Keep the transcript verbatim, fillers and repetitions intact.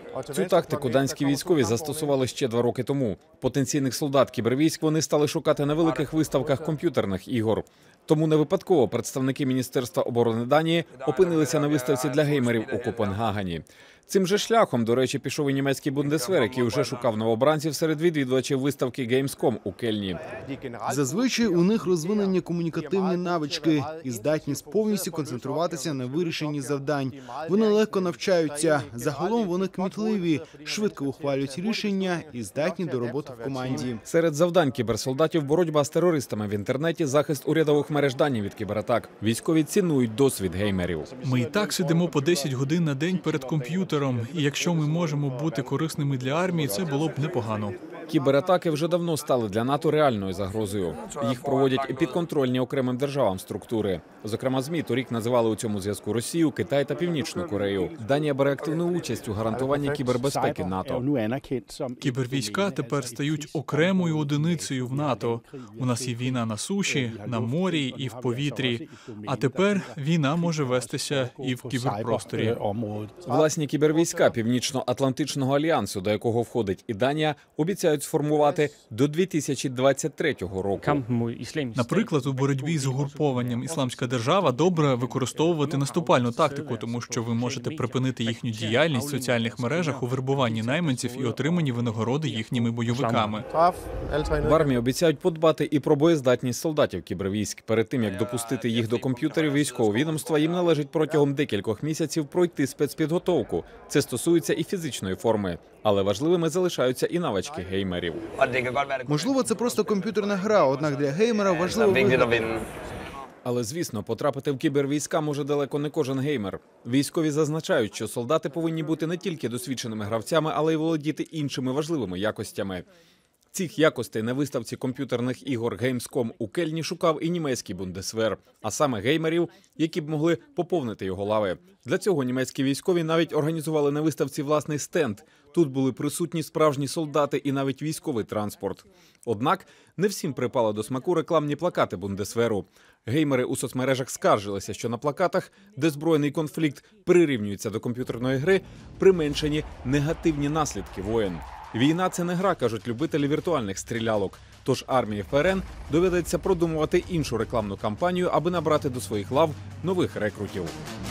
Цю тактику данські військові застосували ще два роки тому. Потенційних солдат кібервійськ вони стали шукати на великих виставках комп'ютерних ігор. Тому не випадково представники Міністерства оборони Данії опинилися на виставці для геймерів у Копенгагені. Цим же шляхом, до речі, пішов і німецький Бундесвер, який вже шукав новобранців серед відвідувачів виставки Gamescom у Кельні. Зазвичай у них розвинені комунікативні навички і здатність повністю концентруватися на вирішенні завдань. Вони легко навчаються. Загалом вони кмітливі, швидко ухвалюють рішення і здатні до роботи в команді. Серед завдань кіберсолдатів – боротьба з терористами в інтернеті, захист урядових мереж дані від кібератак. Військові цінують досвід геймерів. Ми і так сидимо по десять годин на день перед комп'ютером. І якщо ми можемо бути корисними для армії, це було б непогано. Кібератаки вже давно стали для НАТО реальною загрозою. Їх проводять підконтрольні окремим державам структури. Зокрема, ЗМІ торік називали у цьому зв'язку Росію, Китай та Північну Корею. Данія бере активну участь у гарантуванні кібербезпеки НАТО. Кібервійська тепер стають окремою одиницею в НАТО. У нас є війна на суші, на морі і в повітрі. А тепер війна може вестися і в кіберпросторі. Власні кібервійська Північно-Атлантичного альянсу, до якого входить і Данія, обіцяють сформувати до дві тисячі двадцять третього року. Наприклад, у боротьбі з угрупованням «Ісламська держава» добре використовувати наступальну тактику, тому що ви можете припинити їхню діяльність в соціальних мережах у вербуванні найманців і отриманні винагороди їхніми бойовиками. В армії обіцяють подбати і про боєздатність солдатів кібервійськ. Перед тим, як допустити їх до комп'ютерів військового відомства, їм належить протягом декількох місяців пройти спецпідготовку. Це стосується і фізичної форми. Але важливими залишаються і навички геймерів. Можливо, це просто комп'ютерна гра, однак для геймера важливо виграти. Але, звісно, потрапити в кібервійська може далеко не кожен геймер. Військові зазначають, що солдати повинні бути не тільки досвідченими гравцями, але й володіти іншими важливими якостями. Цих якостей на виставці комп'ютерних ігор Gamescom у Кельні шукав і німецький Бундесвер, а саме геймерів, які б могли поповнити його лави. Для цього німецькі військові навіть організували на виставці власний стенд. Тут були присутні справжні солдати і навіть військовий транспорт. Однак не всім припали до смаку рекламні плакати Бундесверу. Геймери у соцмережах скаржилися, що на плакатах, де збройний конфлікт прирівнюється до комп'ютерної гри, применшені негативні наслідки воєн. Війна – це не гра, кажуть любителі віртуальних стрілялок. Тож армії ФРН доведеться продумувати іншу рекламну кампанію, аби набрати до своїх лав нових рекрутів.